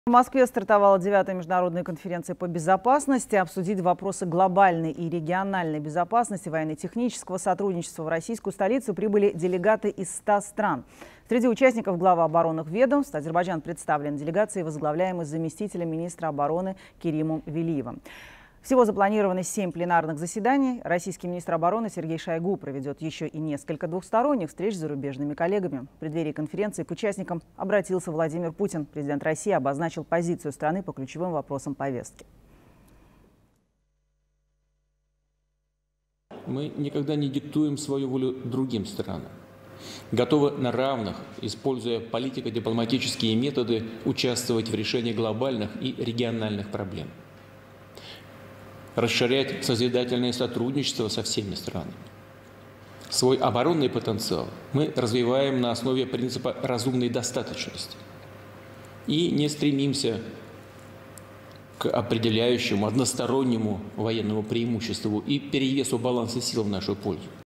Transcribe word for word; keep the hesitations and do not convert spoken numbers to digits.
В Москве стартовала девятая международная конференция по безопасности. Обсудить вопросы глобальной и региональной безопасности, военно-технического сотрудничества в российскую столицу прибыли делегаты из ста стран. Среди участников главы оборонных ведомств. Азербайджан представлен делегацией, возглавляемой заместителем министра обороны Керимом Велиевым. Всего запланировано семь пленарных заседаний. Российский министр обороны Сергей Шойгу проведет еще и несколько двухсторонних встреч с зарубежными коллегами. В преддверии конференции к участникам обратился Владимир Путин. Президент России обозначил позицию страны по ключевым вопросам повестки. Мы никогда не диктуем свою волю другим странам. Готовы на равных, используя политико-дипломатические методы, участвовать в решении глобальных и региональных проблем. Расширять созидательное сотрудничество со всеми странами. Свой оборонный потенциал мы развиваем на основе принципа разумной достаточности и не стремимся к определяющему одностороннему военному преимуществу и перевесу баланса сил в нашу пользу.